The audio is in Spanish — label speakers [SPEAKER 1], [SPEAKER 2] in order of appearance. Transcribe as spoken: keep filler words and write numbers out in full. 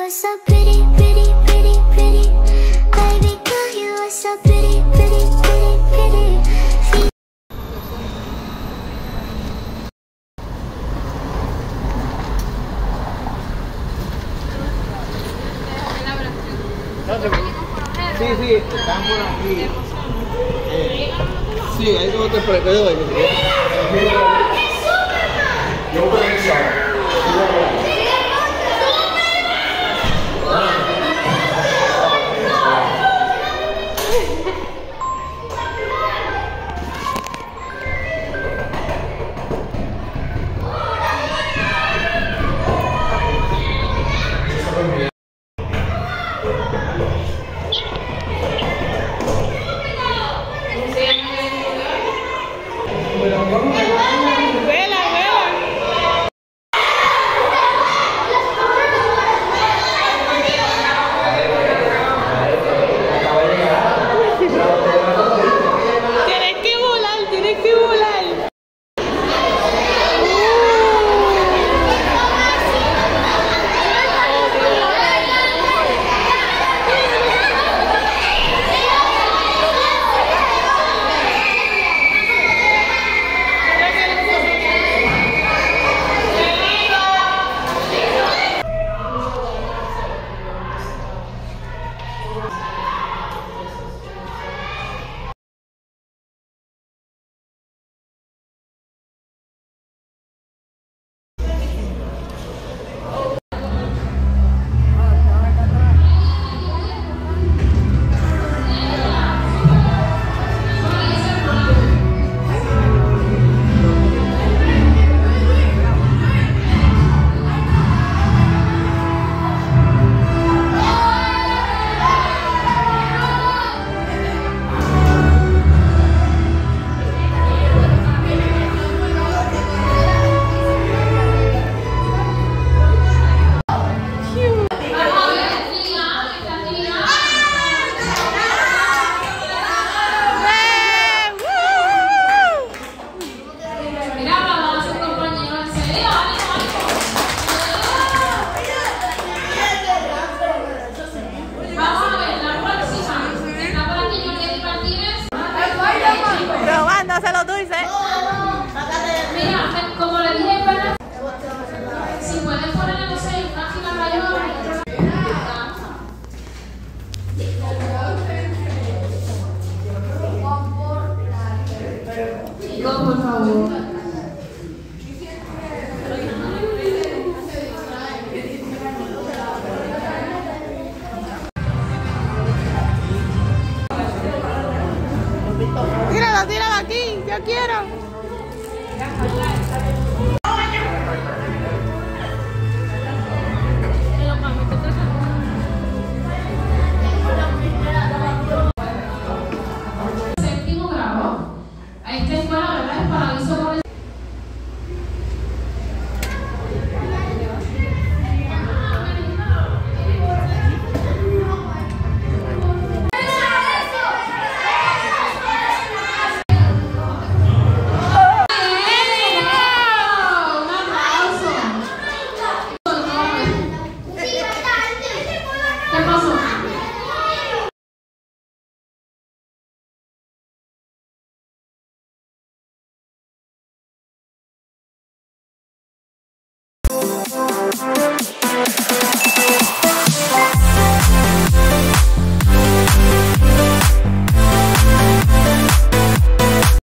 [SPEAKER 1] are so pretty, pretty, pretty, pretty. Baby girl, you are so pretty, pretty, pretty, pretty.
[SPEAKER 2] Sí, sí, están por aquí. Eh, sí, hay otro por acá de hoy. Yo voy a echar.
[SPEAKER 3] Se lo dulce.
[SPEAKER 4] Mira, como le dije, ¿verdad? Si puedes ponerle, no sé, una fila mayor. Chicos, por favor.
[SPEAKER 3] Tíralo, tíralo aquí, yo quiero.